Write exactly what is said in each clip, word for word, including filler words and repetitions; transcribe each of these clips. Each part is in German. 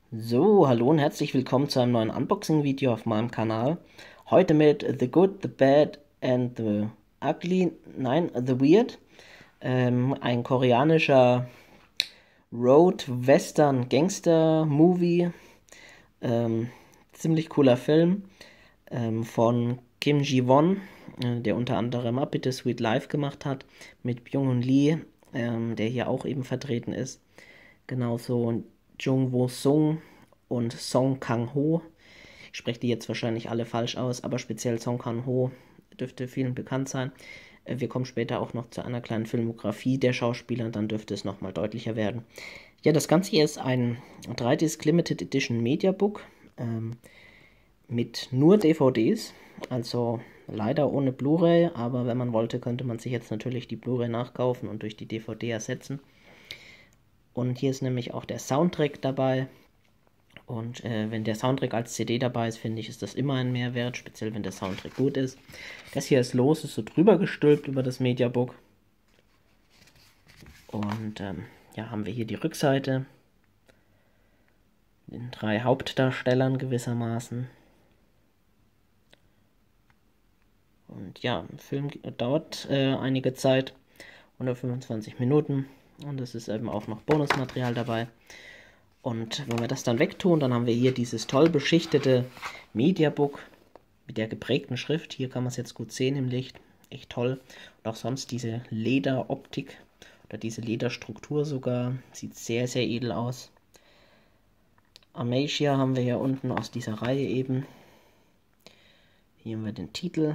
So, hallo und herzlich willkommen zu einem neuen Unboxing-Video auf meinem Kanal. Heute mit The Good, The Bad and The Ugly, nein, The Weird. Ähm, ein koreanischer Road-Western-Gangster-Movie. Ähm, ziemlich cooler Film ähm, von Kim Ji-won, äh, der unter anderem A Bittersweet Life gemacht hat, mit Byung-hun Lee, ähm, der hier auch eben vertreten ist. Genauso Jung Woo-sung und Song Kang-ho. Ich spreche die jetzt wahrscheinlich alle falsch aus, aber speziell Song Kang-ho dürfte vielen bekannt sein. Wir kommen später auch noch zu einer kleinen Filmografie der Schauspieler, dann dürfte es nochmal deutlicher werden. Ja, das Ganze hier ist ein drei Disc Limited Edition Mediabook ähm, mit nur D V Ds, also leider ohne Blu-ray, aber wenn man wollte, könnte man sich jetzt natürlich die Blu-ray nachkaufen und durch die D V D ersetzen. Und hier ist nämlich auch der Soundtrack dabei. Und äh, wenn der Soundtrack als C D dabei ist, finde ich, ist das immer ein Mehrwert, speziell wenn der Soundtrack gut ist. Das hier ist los, ist so drüber gestülpt über das Mediabook. Und ähm, ja, haben wir hier die Rückseite. Den drei Hauptdarstellern gewissermaßen. Und ja, der Film dauert äh, einige Zeit, hundertfünfundzwanzig Minuten. Und es ist eben auch noch Bonusmaterial dabei. Und wenn wir das dann wegtun, dann haben wir hier dieses toll beschichtete Mediabook mit der geprägten Schrift. Hier kann man es jetzt gut sehen im Licht. Echt toll. Und auch sonst diese Lederoptik oder diese Lederstruktur sogar. Sieht sehr, sehr edel aus. Amasia haben wir hier unten aus dieser Reihe eben. Hier haben wir den Titel.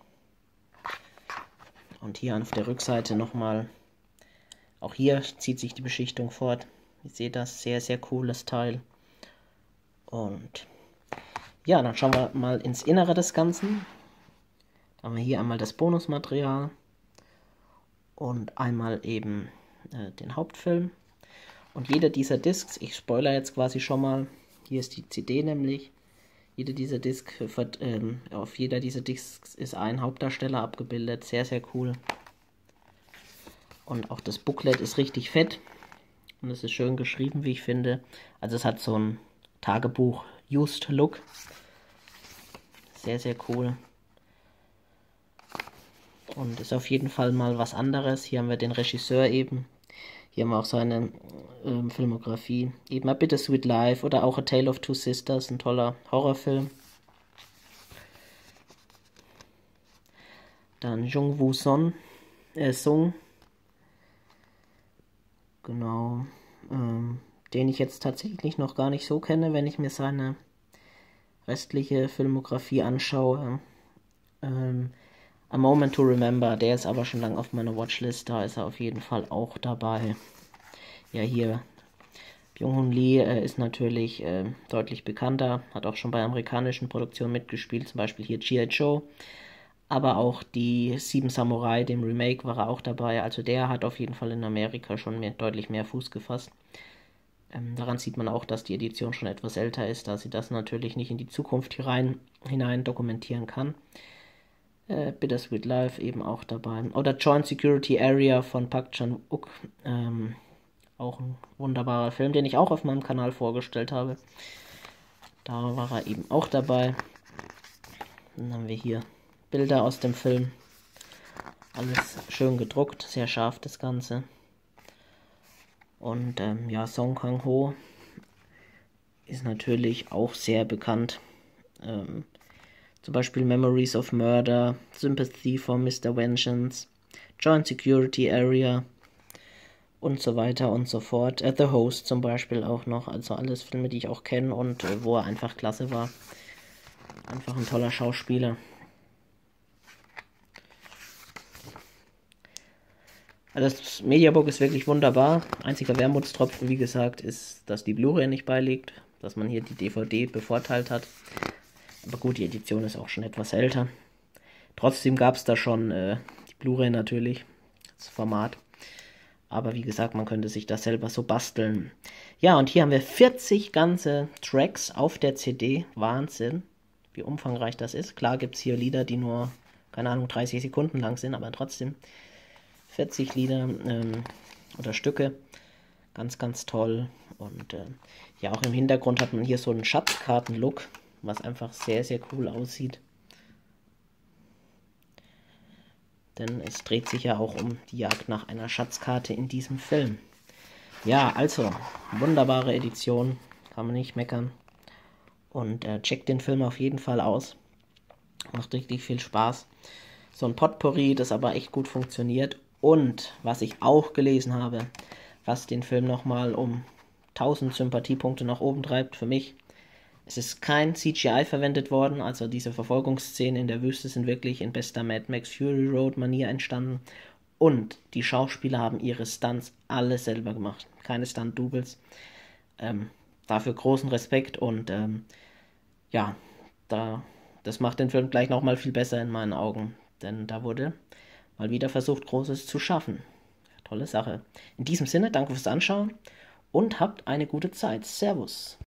Und hier auf der Rückseite nochmal. Auch hier zieht sich die Beschichtung fort. Ihr seht das, sehr, sehr cooles Teil. Und ja, dann schauen wir mal ins Innere des Ganzen. Da haben wir hier einmal das Bonusmaterial und einmal eben äh, den Hauptfilm. Und jeder dieser Discs, ich spoilere jetzt quasi schon mal, hier ist die C D nämlich. Jede dieser Disc, ähm, auf jeder dieser Discs ist ein Hauptdarsteller abgebildet, sehr, sehr cool. Und auch das Booklet ist richtig fett. Und es ist schön geschrieben, wie ich finde. Also es hat so ein Tagebuch-Used-Look. Sehr, sehr cool. Und ist auf jeden Fall mal was anderes. Hier haben wir den Regisseur eben. Hier haben wir auch seine ähm, Filmografie. Eben A Bittersweet Life oder auch A Tale of Two Sisters. Ein toller Horrorfilm. Dann Jung Woo-sung. Äh, Sung. Genau, ähm, den ich jetzt tatsächlich noch gar nicht so kenne, wenn ich mir seine restliche Filmografie anschaue. Ähm, A Moment to Remember, der ist aber schon lange auf meiner Watchlist, da ist er auf jeden Fall auch dabei. Ja, hier, Byung-hun Lee äh, ist natürlich äh, deutlich bekannter, hat auch schon bei amerikanischen Produktionen mitgespielt, zum Beispiel hier G I Joe. Aber auch die Sieben Samurai, dem Remake, war er auch dabei. Also der hat auf jeden Fall in Amerika schon mehr, deutlich mehr Fuß gefasst. Ähm, daran sieht man auch, dass die Edition schon etwas älter ist, da sie das natürlich nicht in die Zukunft hier rein, hinein dokumentieren kann. Äh, Bittersweet Life eben auch dabei. Oder Joint Security Area von Park Chan-wook. Ähm, auch ein wunderbarer Film, den ich auch auf meinem Kanal vorgestellt habe. Da war er eben auch dabei. Dann haben wir hier Bilder aus dem Film. Alles schön gedruckt, sehr scharf das Ganze. Und ähm, ja, Song Kang-ho ist natürlich auch sehr bekannt. Ähm, zum Beispiel Memories of Murder, Sympathy for Mister Vengeance, Joint Security Area und so weiter und so fort. Äh, The Host zum Beispiel auch noch. Also alles Filme, die ich auch kenne und äh, wo er einfach klasse war. Einfach ein toller Schauspieler. Also das Mediabook ist wirklich wunderbar. Einziger Wermutstropfen, wie gesagt, ist, dass die Blu-ray nicht beiliegt, dass man hier die D V D bevorteilt hat. Aber gut, die Edition ist auch schon etwas älter. Trotzdem gab es da schon äh, die Blu-ray natürlich, das Format. Aber wie gesagt, man könnte sich das selber so basteln. Ja, und hier haben wir vierzig ganze Tracks auf der C D. Wahnsinn, wie umfangreich das ist. Klar gibt es hier Lieder, die nur, keine Ahnung, dreißig Sekunden lang sind, aber trotzdem vierzig Lieder ähm, oder Stücke. Ganz, ganz toll. Und äh, ja, auch im Hintergrund hat man hier so einen Schatzkarten-Look, was einfach sehr, sehr cool aussieht. Denn es dreht sich ja auch um die Jagd nach einer Schatzkarte in diesem Film. Ja, also, wunderbare Edition, kann man nicht meckern. Und äh, checkt den Film auf jeden Fall aus. Macht richtig viel Spaß. So ein Potpourri, das aber echt gut funktioniert. Und was ich auch gelesen habe, was den Film nochmal um tausend Sympathiepunkte nach oben treibt für mich. Es ist kein C G I verwendet worden, also diese Verfolgungsszenen in der Wüste sind wirklich in bester Mad Max Fury Road Manier entstanden. Und die Schauspieler haben ihre Stunts alle selber gemacht, keine Stunt-Doubles. Ähm, dafür großen Respekt und ähm, ja, da, das macht den Film gleich nochmal viel besser in meinen Augen, denn da wurde mal wieder versucht, Großes zu schaffen. Tolle Sache. In diesem Sinne, danke fürs Anschauen und habt eine gute Zeit. Servus.